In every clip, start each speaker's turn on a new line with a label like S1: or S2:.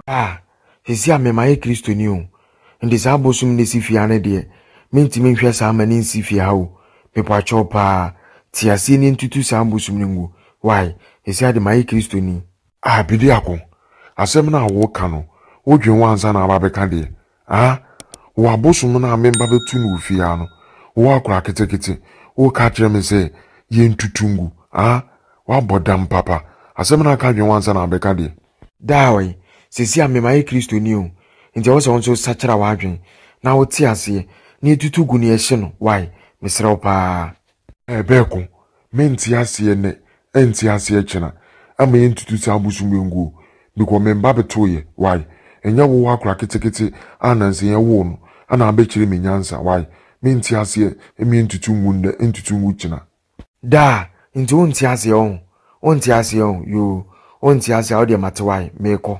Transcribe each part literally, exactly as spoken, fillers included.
S1: Ah, sisi ame ma ye Kristo ni o. Ndi sa bosum ne sifia ne de. Mentimi nhwe sa ma ne sifia ha o. Mepa chopa ti ase ni ntutu sa bosum ne ngu. Why? Sisi ade ma ye Kristo ni.
S2: Ah, bidi akon. Asem na wo ka no. Wo dwen wansa na ababeka de. Ah, wo abosum na memba betu no fia no. Wo akora ketekete. Wo ka kire me se ye ntutu ngu. Ah, wa bodam papa. Asem na ka dwen wansa na abeka de.
S1: Dawe, sisi ame ma ye Kristo ni o. Nti wo se won so sachira wa adwen. Na wo ti ase ni tutu gu ni ehye no. Why? Mesra wo pa.
S2: Eh beko. Menti ase ne. Enti ase chena. Ama ye ntutu sa abosum ngu. Biko memba beto ye. Why? Enya wo akora ketekete ananse ye wo no. Ana abekire me nyansa. Why? Menti ase emi ntutu ngu nde ntutu ngu chena.
S1: Da, nti won ti ase on. On ti ase on. Yo. On ti ase o de matewai meko.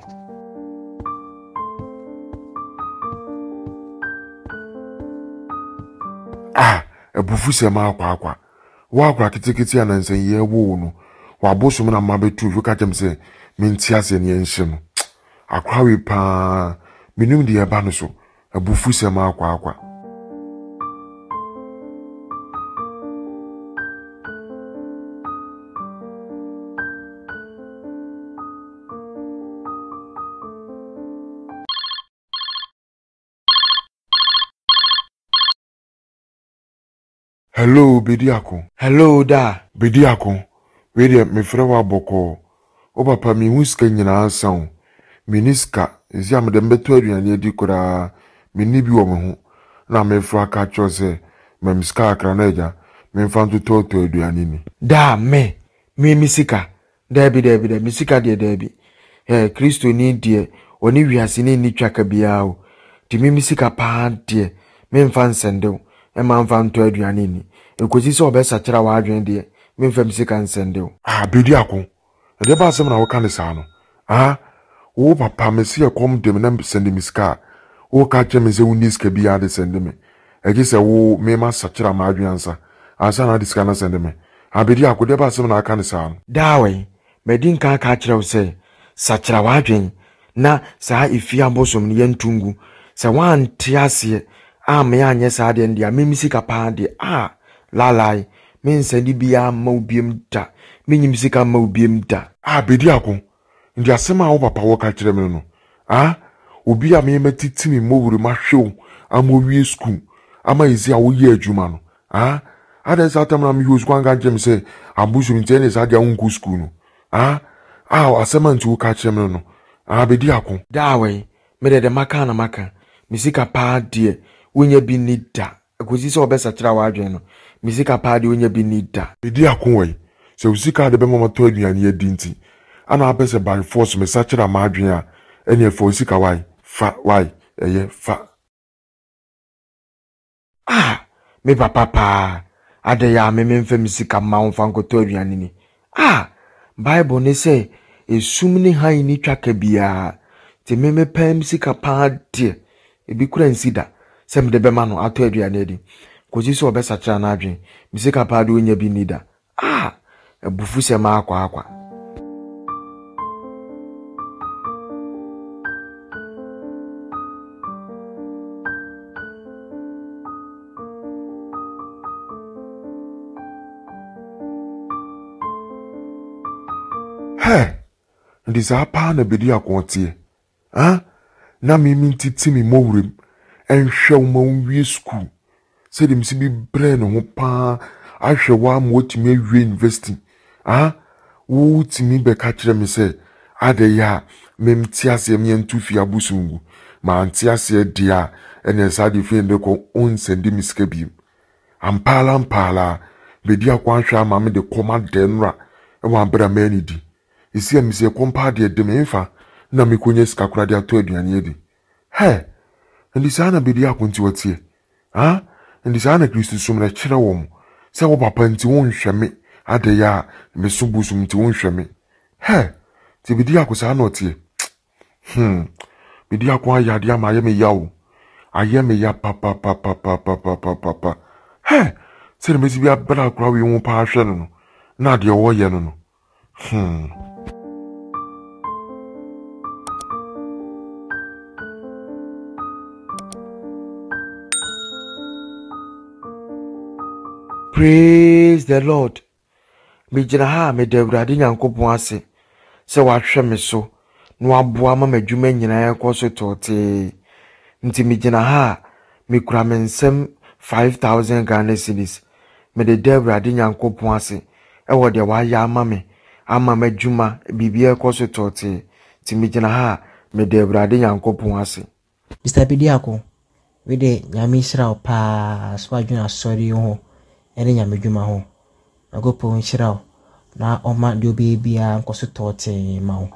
S2: Ah, ebufu se ma akwa akwa. Wa akwa kitikiti ananse ye wo no. Wa bosum na mabetu fu ka kem se menti ase ne enhye no. Akwa we pa minum de eba no so. Ebufu se ma akwa akwa. Hello, Bediako.
S1: Hello, da.
S2: Bediako. Wede me frɛ wa bɔkɔ. O papa mi huska nyina asan. Miniska, ezi am dem beto aduane adi kora. Mi ni bi wo me ho. Na me frɛ aka cho se, me miska akra na eja. Me mfa ntoto to aduane ni.
S1: Da me, me misika. Dabi dabi dabi misika de dabi. Eh Kristo ni de, oni wiase ni ni twaka bia o. Ti me misika pa de, me mfa nsende. E ma mfa nto aduane ni. Ekosi se obesa kira wa adwen de, me mfa misika nsende.
S2: Ah, Bediako. E de ba asem na wo ka ne sa no. Ah, wo papa me se ekom dem na sende miska. Wo ka che me se wo niska bia de sende me. E gi se wo me ma sakira ma adwen ansa. Ansa na diska na sende me. Ah, Bediako de ba asem na aka ne sa no.
S1: Dawe, me din ka ka kira wo se sakira wa adwen na sa ifia bosom ne yentungu. Se wan tiase a me anye sa de ndia me misika pa de a lalai me nsandi bia ma obiem da me nyimisika ma obiem da.
S2: Ah, Bediako. Ndi asema wo papa wo ka kire me no. Ah, obi a me matiti mi mowuru ma hwew amowie school ama izi a wo ye adwuma no. Ah, ada sa tamna mi use kwanga jem se abusu mi tene sa dia unku school no. Ah, ah asema nti wo ka kire me no. Ah, Bediako.
S1: Dawe, me de de maka na maka misika pa de wonya bi ni da. Ekosi se obesa kira wa adwen no. Misika pa de wonya bi ni da.
S2: Bediako we. Se usika de be mama to aduane adi nti. Ana abese by force me sachira ma adwen a ene fo usika wai fa wai eye fa.
S1: Ah, me papa pa ade ya me memfa misika ma wonfa nkoto aduane ni. Ah, Bible ne say esum ni han ni twaka bia te me me pam misika pa de ebi kura nsida se me de be ma no ato aduane adi. Kozi so obesa kira na adwen misika pa de onya bi ni da. Ah, ebufu se ma akwa akwa.
S2: Hey, ndi sa pa na Bediako tie. Ah, na mi mi titi mi mowurem enhwe wo ma wie school. Se dem si bi bre no ho pa ahwe wa ma otimi awie university. Ah, wo timi be ka kire me se ade ya mem ti ase me ntu fi abusungu. Ma anti ase dia ene sa de fi ende ko onsendi miska bi. Ampala ampala Bediako ahwe ama me de koma denra e wa bra mani di. Isi amisi kompa de de menfa na mekonye sika kura de ato aduane edi. He, ndi sana Bediako nti watie. Ah, ndi sana Kristo sum na kire wo mo. Se wo papa nti won hweme ade ya me subusum nti won hweme. He, ti Bediako sa na otie. Hmm. Bediako aya de ama ye me yawo. Aye me ya papa papa papa papa papa. He, se me si bia bra kura wi won pa ahwe no. Na de wo ye no no. Hmm.
S1: Praise the Lord. Me jina ha me Awurade Nyankopon ase. Se wahwe me so. No aboa ma madwuma nyina yakọ tote. Nti me jina ha me kura me nsem five thousand Ghana cedis. Me de Awurade Nyankopon ase. E wo de wa ya ama me. Ama madwuma bibia yakọ tote. Nti me jina ha me de Awurade Nyankopon ase.
S3: Mister Bidiako, we de nyame hira pa so adwuna sorry ho. Ene nyame dwuma ho. Agopo hira na oma de obi bia nkoso tote ma ho.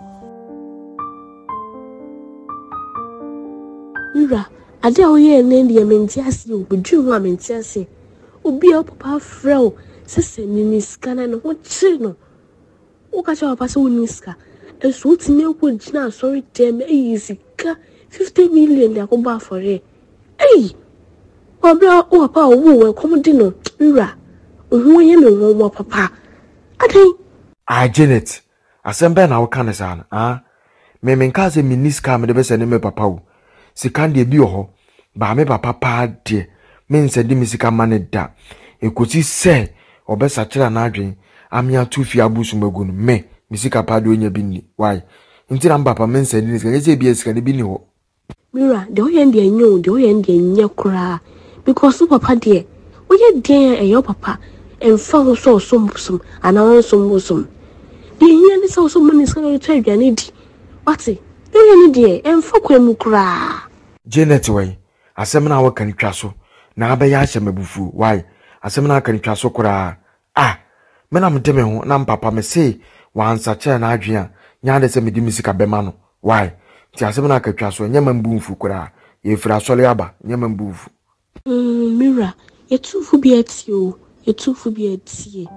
S4: Mira, ade a oye ne de menti ase o bedwu ho amenti ase. Obi a papa frɛ sese ni skana no ho kire no. O ka cha papa se woni ska. Eso timi ko gina sorry dem e sika fifty million ya ko ba for e. Ei! Obra o papa o wo kom di no. Mira, ohu ye me wo papa. Adai.
S1: Ah Janet, asembe na wo kan sa ah. Me me nka se miniska me de be se ne me papa wo. Sika de bi ho ba me papa pa de me nsedi me sika mane da ekosi se obesa kira na adwen amia tu fi abusu magunu me me sika pa de onya bi ni why nti na papa me nsedi ni sika ese bi sika ne bi ni ho.
S4: Mira, de oye ndi enyo de oye ndi enye kura because papa de oye de e your papa emfa ho so so musum ana so musum de yin ni so so mani sika no twa adwane di wate oye ni de emfa kwemu kura.
S1: Janet way asem na wakan twa so na abaya ahye mabufu why asem na kan twa so kura ah me na mdeme ho na papa me say wansa che na adwen a nya de se me di misika bema no why ti asem na kan twa so nya mambufu kura ye fira sole aba nya mambufu.
S4: Mm, Mira, ye tufu bi eti o ye tufu bi eti.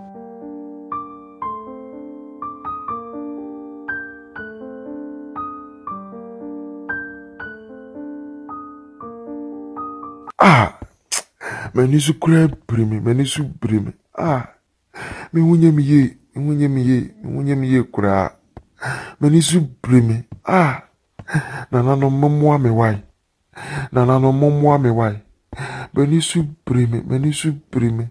S2: Ah, mani su kura brimi, mani su brimi. Ah, me wunye mi ye, me wunye mi ye, me wunye mi ye kura. Mani su brimi. Ah, nana no momwa me wai. Nana no momwa me wai. Mani su brimi, mani su brimi.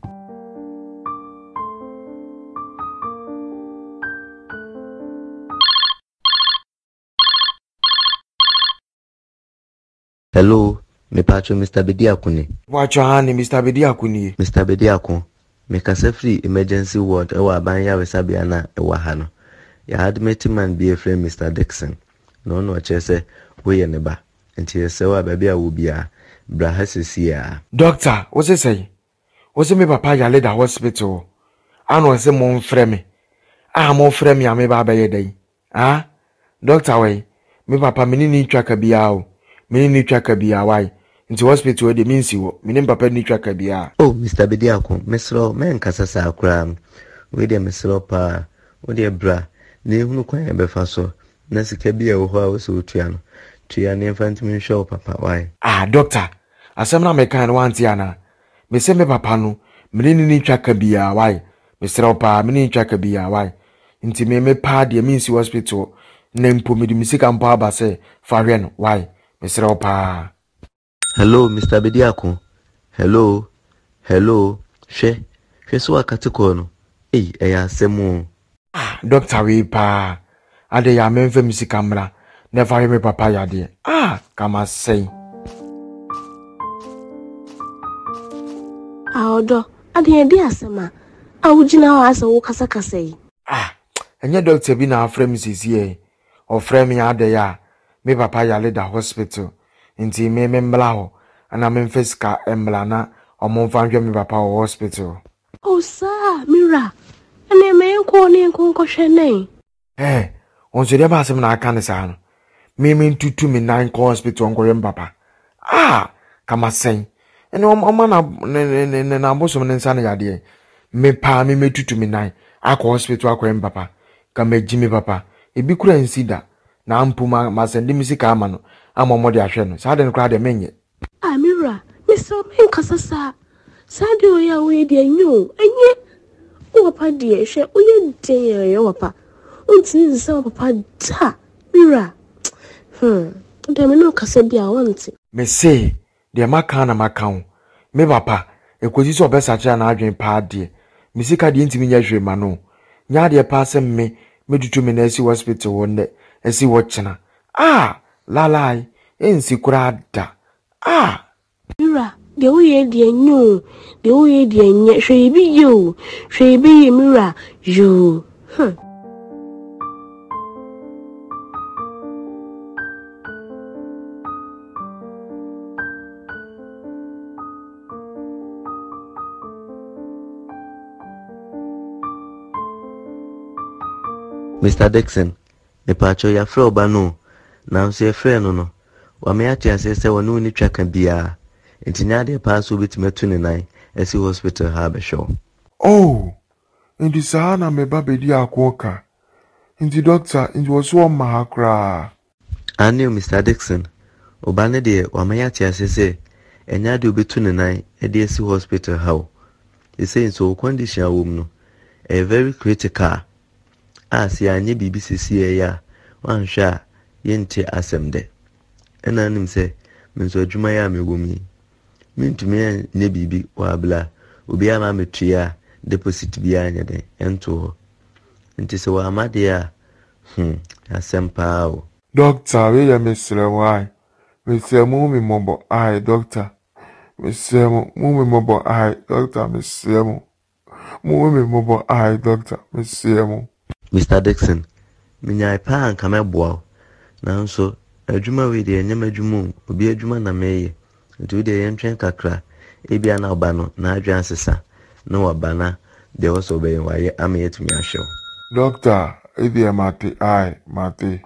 S5: Hello. Me patcho Mister Bidiako ni.
S1: Wacho hani Mister Bidiako ni.
S5: Mister Bidiako, me kasa free emergency ward ewa abanya wesabia na ewa hano. Ya admit man be a friend Mister Dixon. No no chese we ne ba. Nti ese wa babia wo bia bra hasisi ya.
S1: Doctor, what's it say? What's me papa ya le da hospital? Ano se mo mfrɛ me. Ah mo mfrɛ me ame ba ba ye dai. Ah? Doctor we, me papa me ni twaka bia o. Me ni twaka bia why? Nti hospital de minsi wo me papa ni twaka bia.
S5: Oh Mister Bidiako, mesro men kasa sa akra. We de mesro pa, we de bra. Ne hunu kwan ya befa so. Na sika bia wo ho a wo so tua no. Tua ne infant me show papa why?
S1: Ah doctor, asem na me kan wanti ana. Me se me papa no, me ni ni twaka bia why? Me sro pa me ni twaka bia why? Nti me me pa de minsi hospital. Na mpo me di misika mpo aba se fa hwe no why? Me sro pa.
S5: Hello, Mister Bidiako. Hello. Hello. She. She so akati ko no. Eh, eya asemu.
S1: Ah, doctor we pa. Ade ya memfe misika mra. Never hear me papa ya de. Ah, kama say.
S4: Aodo, ade ye de asema. Awugina wa asa wo kasa kasa yi.
S1: Ah, enye doctor bi na afrɛ me sisi e. Ofrɛ me ade ya. Me papa ya le da hospital. Nti me me mbla ho ana me mfeska embla na omonfa nhwe me papa ho hospital.
S4: Oh sir, Mira. Ene me enko ne enko hwe nei.
S1: Eh, onso de ba asem na aka ne sa no. Me me ntutu me nan ko hospital nko yem papa. Ah, kama sen. Ene oma na ne ne na bosom ne nsa na yade. Me pa me metutu me nan akọ hospital akọ yem papa. Kama ji me papa. Ebi kura nsida na mpuma masende misika ama no. Ama mo de ahwe no sa de nkra de menye.
S4: Amira, Mister Menkasa sa. Sa de oya we de anyo. Enye. O papa de hwe oye de ye papa. Ontini nsa papa da. Mira. Hmm. De me no kasa bia wonte.
S1: Me say de maka na maka ho. Me papa Ekoji so be sacha na adwen pa de. Me sika de ntimi nya hwe ma no. Nya de pa se me medutu me na esi hospital won esi wo chena. Ah, lalai, ensi kura da. Ah.
S4: Mira, the way the new, the way the nye, she be you, she be Mira, you. Huh.
S5: Mister Dixon, me pacho ya fro ba no. Na nso ye frɛ no no. Wa me ate ase sɛ wonu ni twaka bia. Enti nya de pa so betimetu ne nan esi hospital ha be show.
S2: Oh, ndi saa na me ba bedi akoka. Ndi doctor, ndi wo so ma ha kra.
S5: Ani Mister Dixon, oba ne de wa me ate ase sɛ enya de obetu ne nan e de esi hospital ha. They say so condition a wom no. A very critical. As ya nye B B C C ya wan hwa yente asem de ena nim se menso adwuma ya megumi mintumi nye bibi wa bla obi ama metua deposit bi anya de ento nti se wa amade ya hm asem pa o
S2: Doctor, we ya mesre why me se mu mi mobo ai doctor me se mu mu mi mobo ai doctor me se mu mu mi mobo ai doctor me se mu
S5: Mister Dixon, minya ipa anka meboa nanso adwuma we de enyem adwuma obi adwuma na meye nti de yentwen kakra ebia na oba no na adwan sesa na oba na de also be waye amayetumi ahyew.
S2: Doctor, edi mate ai mate.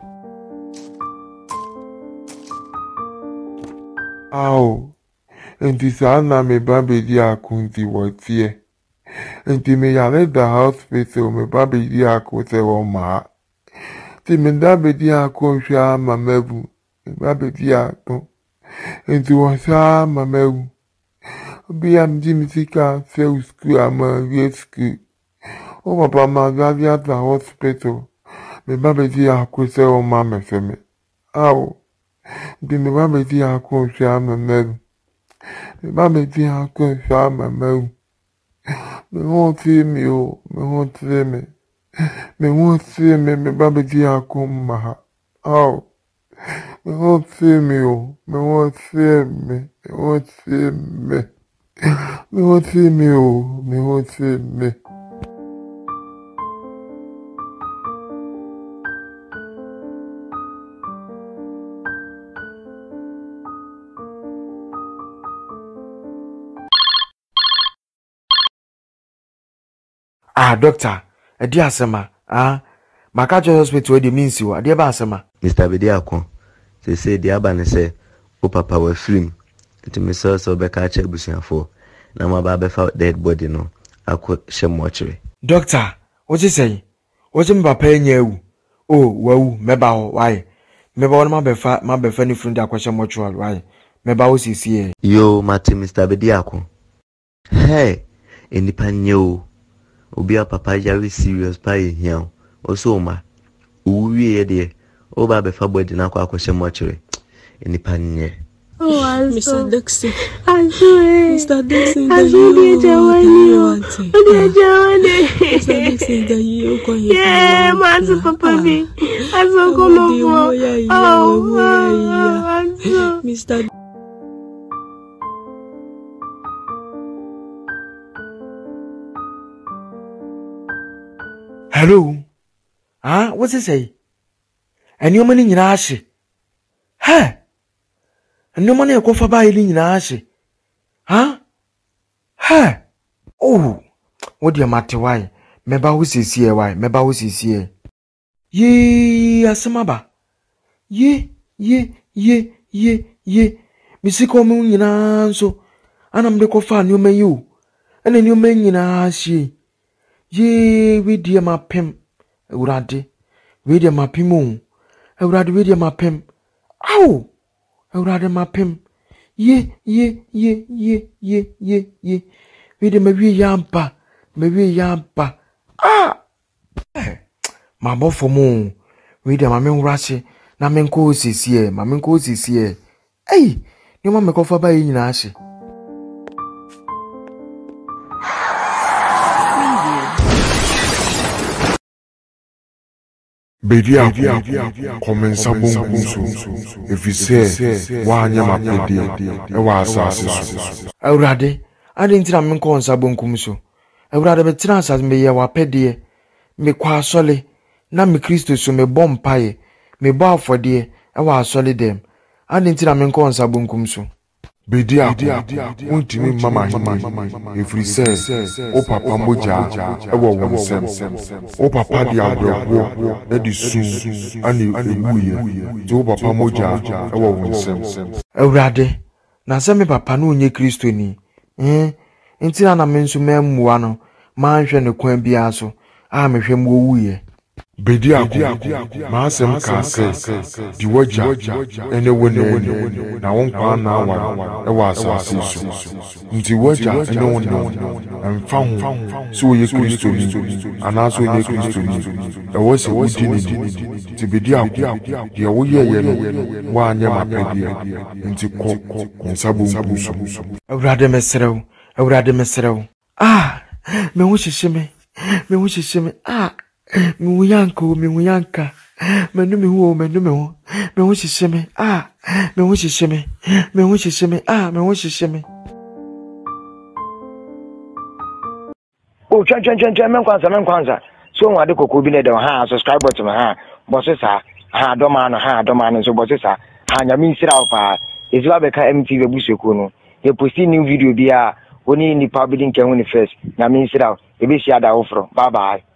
S2: Au, enti sana me babe di akunti wotie. Enti me yale da hospital me babe di akote wo ma. Ti me da be di akosha mamebu. Me babe di ato. Enti wo sa mamebu. Obi am di misika fe school ama rescue. O papa ma gavi at the hospital. Me babe di akote wo ma me feme. Au. Di me babe di akosha mamebu. Me babe di akosha mamebu. Me won't see me, oh, me won't see me. Me won't see me, me baby dia kuma. Oh, me won't see me, oh, me won't see me, me won't see me. Me won't see me, oh, me won't see me.
S1: Ah, doctor, e di asema. Ah, makajo hospital de minsi wa. De ba asema.
S5: Mister Bediako, se se di aba ne se o papa wa film. Nti me so so be ka cha busuafo. Na ma ba be fa dead body no. Akọ hye mortuary.
S1: Doctor, what you say? What you papa enya ewu? Oh, wawu, meba ho, why? Meba wona ma be fa, ma be fa ni front akọ hye mortuary, why? Meba wo sisi e.
S5: Yo, Mati Mister Bediako. Hey, enipa nyo. Obi a papa yari serious pa ehia oso ma uwie ye de o ba be fa body na kwa akwhye mortuary enipa nye.
S4: Oh,
S6: Mister Dixon.
S4: I'm sorry.
S6: Mister Dixon,
S4: I'm sorry, Jawani.
S6: Mister Dixon, the you go here.
S4: Yeah, Master Papa me. I'm so good. Oh,
S6: Mister
S1: Hello. Ah, what's it say? And your money in ash. Hey. And no money go for buying in ash. Huh? Hey. Oh. What do you matter why? Meba who is here why? Meba who is here. Ye asamaba. Ye ye ye ye ye. Missy come in answer. And I'm the coffin you may you. And then you may in ash. Ye, we dear my pim, Uradi, we dear my pimo, Uradi, we dear my pim. Ow, Uradi, my pim. Ye, ye, ye, ye, ye, ye, ye, we dear maybe yampa, maybe yampa. Ah, my boy for moon, we dear my men rashi, na men cozy here, my men cozy here. Hey, you want me go for by in ashi.
S2: Bedi ako komensa bonku so efise wa anya mapede e wa asase so.
S1: Awurade, ade ntira me nko nsa bonkum so. Awurade betira asase me ye wa pede me kwa asole na me Kristo so me bom paye me bo afode e wa asole dem. Ade ntira me nko nsa bonkum so.
S2: Bedi ako untimi mama hima efrise o papa moja e wo wonsem o papa di abrabo na di su ani ewuye ti o papa moja e wo wonsem.
S1: Awurade, na se me papa no onye Kristo ni eh ntira na me nso memmuwa no ma nhwe ne kwan bia so a mehwe mo wuye.
S2: Bedi ako ma asem ka se di waja ene wone na won kwa na wa e wa asase so nti waja ene wone amfa ho so ye Kristo ni anaso ye Kristo ni e wo se wudi ni ti bedi ako ye wo ye ye no wa anya mapedi nti ko nsabu nkuso.
S1: Awurade mesrew, Awurade mesrew. Ah, me wo hyehyeme, me wo hyehyeme. Ah, me wo yanko, me wo yanka. Menu me wo, menu me wo. Me wo hyehyeme. Ah, me wo hyehyeme. Me wo hyehyeme. Ah, me wo hyehyeme.
S7: Oh, chan chan chan chan men kwanza men kwanza. So wade kokko bi ne de ha subscribe button ha. Boso sa ha do ma no ha do ma no so boso sa ha nya mi sira opa. Ezwa be ka M T V busuko no. Ye posti new video bia oni ni public nkan woni first. Nya mi sira e be share da ofro. Bye bye.